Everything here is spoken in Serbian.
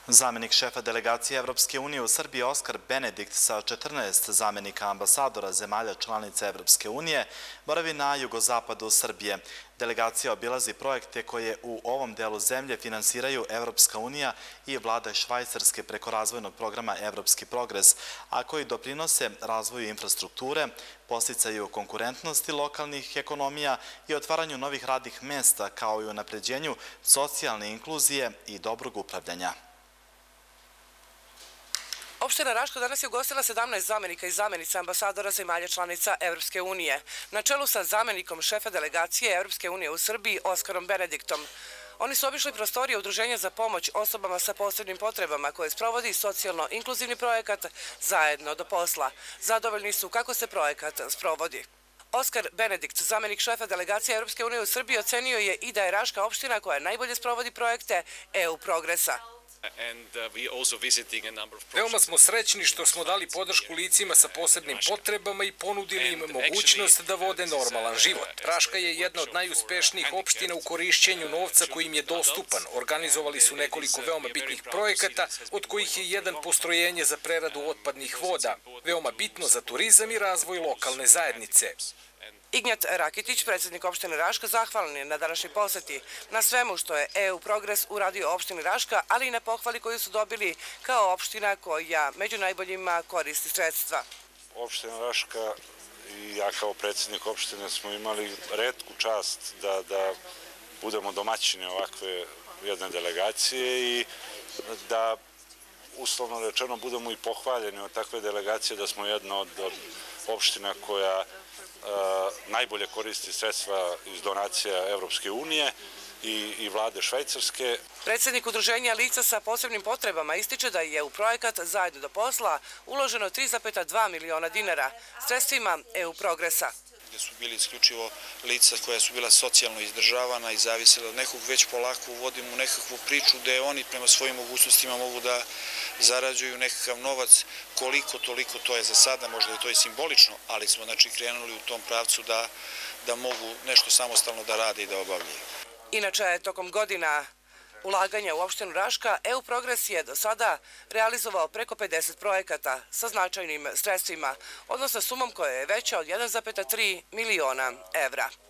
Zamenik šefa delegacije Evropske unije u Srbiji Oskar Benedikt sa 14 zamenika ambasadora zemalja članica Evropske unije boravi na jugozapadu Srbije. Delegacija obilazi projekte koje u ovom delu zemlje finansiraju Evropska unija i vlada Švajcarske preko razvojnog programa Evropski progres, a koji doprinose razvoju infrastrukture, podsticaju konkurentnosti lokalnih ekonomija i otvaranju novih radnih mesta, kao i unapređenju socijalne inkluzije i dobrog upravljanja. Opština Raška danas je ugostila 17 zamenika i zamenica ambasadora zemalja članica Evropske unije, na čelu sa zamenikom šefa delegacije Evropske unije u Srbiji Oskarom Benediktom. Oni su obišli prostorije Udruženja za pomoć osobama sa posebnim potrebama koje sprovodi socijalno-inkluzivni projekat Zajedno do posla. Zadovoljni su kako se projekat sprovodi. Oskar Benedikt, zamenik šefa delegacije Evropske unije u Srbiji, ocenio je i da je Raška opština koja najbolje sprovodi projekte EU progresa. Veoma smo srećni što smo dali podršku licima sa posebnim potrebama i ponudili im mogućnost da vode normalan život. Raška je jedna od najuspešnijih opština u korišćenju novca koji im je dostupan. Organizovali su nekoliko veoma bitnih projekata, od kojih je jedan postrojenje za preradu otpadnih voda, veoma bitno za turizam i razvoj lokalne zajednice. Ignjat Rakitić, predsjednik opštine Raška, zahvalan je na današnjoj poseti, na svemu što je EU Progres uradio opštini Raška, ali i na pohvali koju su dobili kao opština koja među najboljima koristi sredstva. Opština Raška i ja kao predsjednik opštine smo imali retku čast da budemo domaćini ovakve jedne delegacije i da, uslovno rečeno, budemo i pohvaljeni od takve delegacije da smo jedna od opština koja najbolje koristi sredstva iz donacija Evropske unije i vlade Švajcarske. Predsjednik Udruženja lica sa posebnim potrebama ističe da je u projekat Zajedno do posla uloženo 3,2 miliona dinara sredstvima EU progresa. Gde su bili isključivo lica koja su bila socijalno izdržavana i zavisila od nekog, već polako uvodimo nekakvu priču gde oni prema svojim mogućnostima mogu da zarađuju nekakav novac, koliko toliko, to je za sada, možda je to i simbolično, ali smo krenuli u tom pravcu da mogu nešto samostalno da rade i da obavljaju. Inače, tokom godina ulaganja u opštinu Raška, EU Progres je do sada realizovao preko 50 projekata sa značajnim sredstvima, odnosno sumom koja je veća od 1,3 miliona evra.